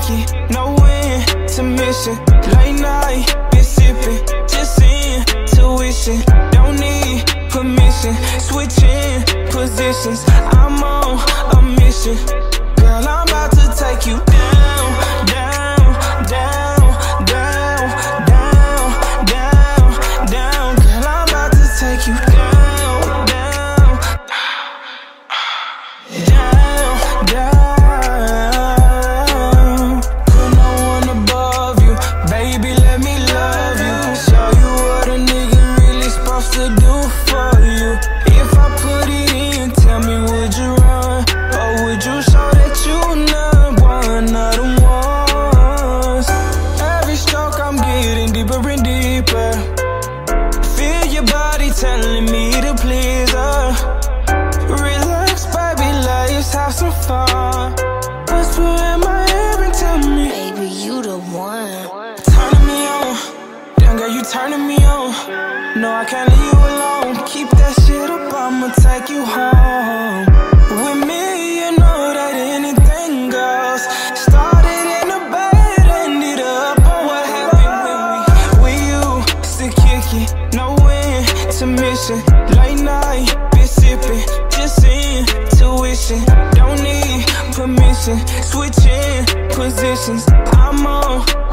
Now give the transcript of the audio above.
kick it, no intermission. Late night, been sipping, just in tuition. Don't need permission, switching positions. I'm on a mission. Girl, I'm about to take you down, down, down, down, down, down, down. Girl, I'm about to take you down, down, down, down. Put no one above you, baby, let me love you. Show you what a nigga really supposed to do for you. If I put it in, tell me, would you run? Or would you show that you not one of the ones? Every stroke I'm getting deeper and deeper. Feel your body telling me to please her. Relax, baby, let's have some fun. Whisper in my ear and tell me, Baby, you the one. turning me on. Damn girl, you turning me on. No, I can't leave you alone. Keep that shit up, I'ma take you home. With me, you know that anything goes. Started in the bed, ended up on what happened when we used to kick it. No intermission, late night, been sipping, just in tuition. Don't need permission, switching positions. I'm on